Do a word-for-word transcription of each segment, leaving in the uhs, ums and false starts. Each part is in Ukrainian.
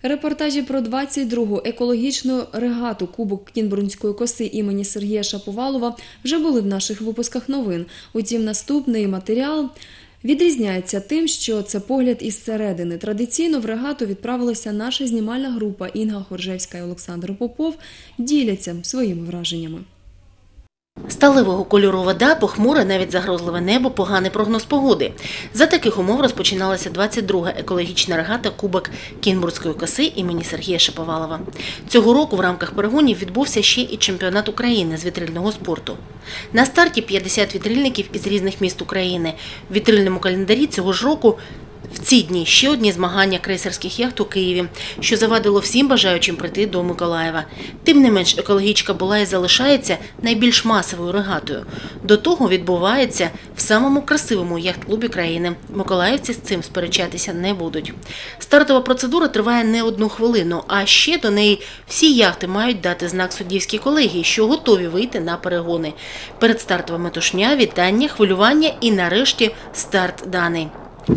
Репортажі про двадцять другу екологічну регату Кубок Кінбурнської коси імені Сергія Шаповалова вже були в наших випусках новин. Утім, наступний матеріал відрізняється тим, що це погляд із середини. Традиційно в регату відправилася наша знімальна група. Інга Хоржевська і Олександр Попов діляться своїми враженнями. Сталевого кольору вода, похмуре, навіть загрозливе небо, поганий прогноз погоди. За таких умов розпочиналася двадцять друга екологічна регата Кубок Кінбурнської коси імені Сергія Шаповалова. Цього року в рамках перегонів відбувся ще і чемпіонат України з вітрильного спорту. На старті п'ятдесят вітрильників із різних міст України. В вітрильному календарі цього ж року в ці дні ще одні змагання крейсерських яхт у Києві, що завадило всім бажаючим прийти до Миколаєва. Тим не менш, екологічка була і залишається найбільш масовою регатою. До того відбувається в самому красивому яхт-клубі країни. Миколаївці з цим сперечатися не будуть. Стартова процедура триває не одну хвилину, а ще до неї всі яхти мають дати знак суддівській колегії, що готові вийти на перегони. Передстартова метушня, вітання, хвилювання і нарешті старт даний.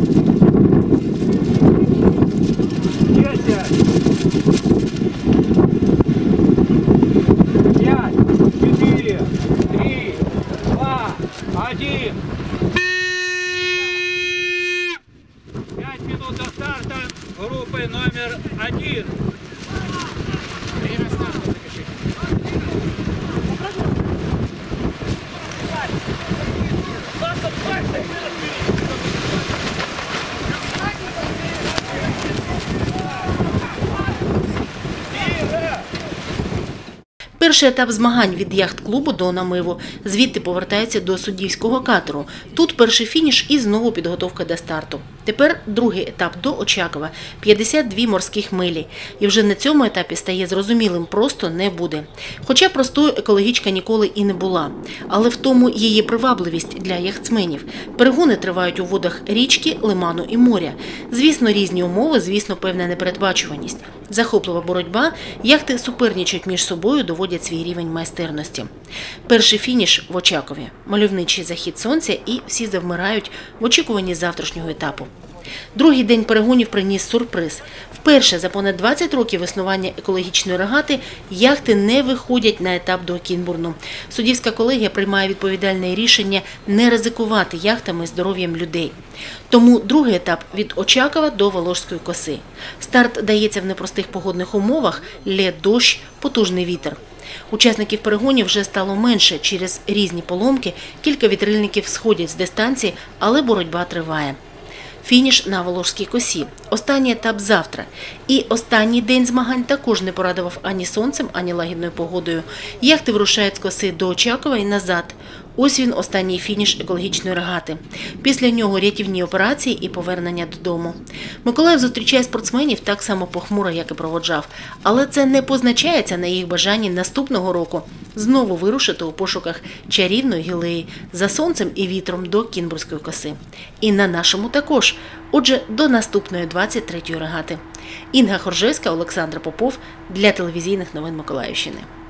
Пять, четыре, три, два, один. Пять минут до старта группы номер один. Время старта запишите. Перший етап змагань від яхт-клубу до намиву. Звідти повертається до суддівського катеру. Тут перший фініш і знову підготовка до старту. Тепер другий етап до Очакова – п'ятдесят дві морських милі. І вже на цьому етапі стає зрозумілим – просто не буде. Хоча простою екологічка ніколи і не була. Але в тому її привабливість для яхтсменів. Перегони тривають у водах річки, лиману і моря. Звісно, різні умови, звісно, певна непередбачуваність. Захоплива боротьба, яхти суперничають між собою, доводять свій рівень майстерності. Перший фініш в Очакові. Мальовничий захід сонця і всі завмирають в очікуванні завтрашнього етапу. Другий день перегонів приніс сюрприз. Вперше за понад двадцять років існування екологічної регати яхти не виходять на етап до Кінбурну. Суддівська колегія приймає відповідальне рішення не ризикувати яхтами здоров'ям людей. Тому другий етап від Очакова до Воложської коси. Старт дається в непростих погодних умовах – лід, дощ, потужний вітер. Учасників перегонів вже стало менше. Через різні поломки кілька вітрильників сходять з дистанції, але боротьба триває. Фініш на Воложській косі. Останній етап завтра. І останній день змагань також не порадував ані сонцем, ані лагідною погодою. Яхти вирушають з коси до Очакова і назад. Ось він, останній фініш екологічної регати. Після нього рятівні операції і повернення додому. Миколаїв зустрічає спортсменів так само похмуро, як і проводжав. Але це не позначається на їх бажанні наступного року знову вирушити у пошуках чарівної гілеї за сонцем і вітром до Кінбурнської коси. І на нашому також. Отже, до наступної двадцять третьої регати. Інга Хоржевська, Олександр Попов для телевізійних новин Миколаївщини.